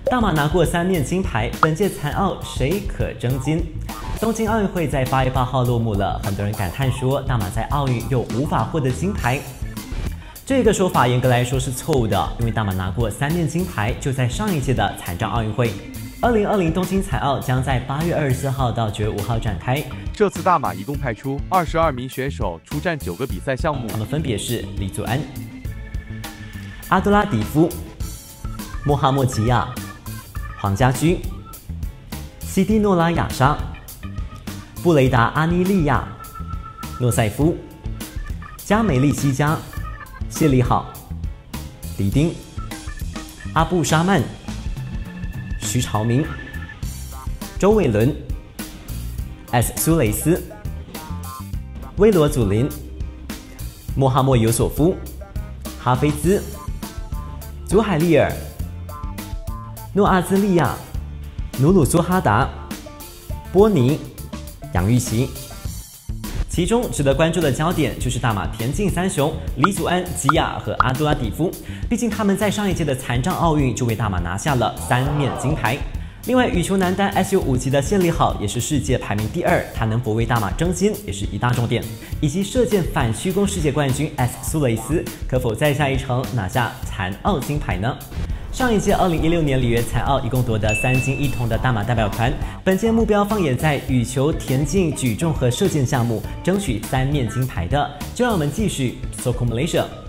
大马拿过3面金牌，本届残奥谁可争金？东京奥运会在8月8号落幕了，很多人感叹说大马在奥运又无法获得金牌。这个说法严格来说是错误的，因为大马拿过3面金牌，就在上一届的残障奥运会。2020东京残奥将在8月24号到9月5号展开。 这次大马一共派出22名选手出战9个比赛项目， 他们分别是李祖安、阿多拉迪夫、穆哈默吉亚、黄家驹、西蒂诺拉雅莎、布雷达阿尼利亚、诺塞夫、加梅利西加、谢利好、迪丁、阿布沙曼、徐朝明、周伟伦、S 苏雷斯、威罗祖林、穆哈默尤索夫、哈菲兹、祖海利尔、诺阿兹利亚、努鲁苏哈达、波尼、杨玉琪。其中值得关注的焦点就是大马田径三雄李祖安、吉亚和阿杜拉蒂夫，毕竟他们在上一届的残障奥运就为大马拿下了3面金牌。另外，羽球男单 SU5 级的谢利好也是世界排名第2，他能否为大马争金也是一大重点。以及射箭反曲弓世界冠军 S 苏雷斯可否再下一城拿下残奥金牌呢？上一届2016年里约残奥一共夺得3金1铜的大马代表团，本届目标放眼在羽球、田径、举重和射箭项目，争取3面金牌的。就让我们继续 Soccer Malaysia。